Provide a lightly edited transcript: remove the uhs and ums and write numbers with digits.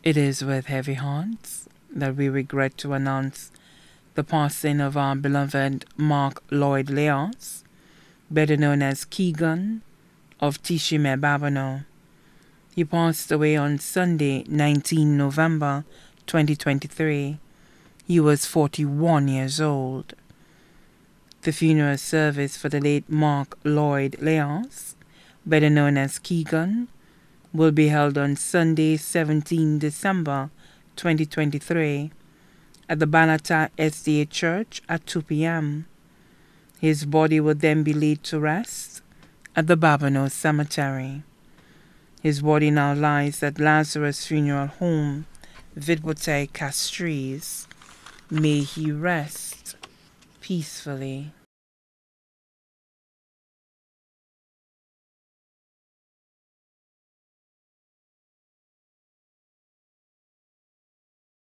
It is with heavy hearts that we regret to announce the passing of our beloved Mark Lloyd Leonce, better known as Keegan of Tishime, Babano. He passed away on Sunday, 19 November 2023. He was 41 years old. The funeral service for the late Mark Lloyd Leonce, better known as Keegan, will be held on Sunday, 17 December 2023 at the Banata SDA Church at 2 p.m. His body will then be laid to rest at the Babano Cemetery. His body now lies at Lazarus Funeral Home, Vidbote, Castries. May he rest peacefully.